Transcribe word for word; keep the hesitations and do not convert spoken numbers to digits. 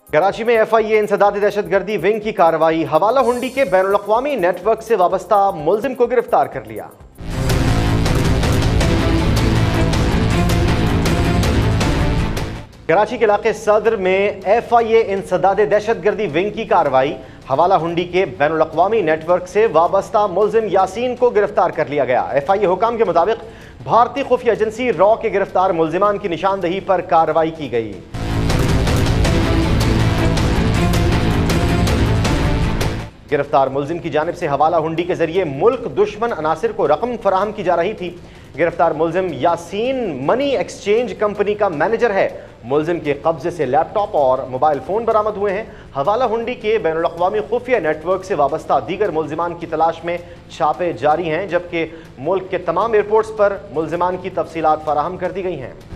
कराची में F I ए इंसदाद दहशतगर्दी wing की कार्रवाई, हवाला हुंडी के बैनुल-अक़वामी नेटवर्क से वाबस्ता मुल्जिम को गिरफ्तार कर लिया। कराची के इलाके सदर में एफ आई ए इंसदाद दहशतगर्दी विंग की कार्रवाई, हवाला हुंडी के बैनुल-अक़वामी नेटवर्क से वाबस्ता मुल्जिम यासीन को गिरफ्तार कर लिया गया। एफ आई ए हुकाम के मुताबिक भारतीय खुफिया एजेंसी रॉ के गिरफ्तार मुल्जिमान की निशानदही पर कार्रवाई की गई। गिरफ्तार मुल्जिम की जानिब से हवाला हुंडी के जरिए मुल्क दुश्मन अनासिर को रकम फराहम की जा रही थी। गिरफ्तार मुल्जिम यासीन मनी एक्सचेंज कंपनी का मैनेजर है। मुल्जिम के कब्जे से लैपटॉप और मोबाइल फोन बरामद हुए हैं। हवाला हुंडी के बैनुल-अक़वामी खुफिया नेटवर्क से वाबस्ता दीगर मुल्जिमान की तलाश में छापे जारी हैं, जबकि मुल्क के तमाम एयरपोर्ट्स पर मुल्जिमान की तफसीलात फराहम कर दी गई हैं।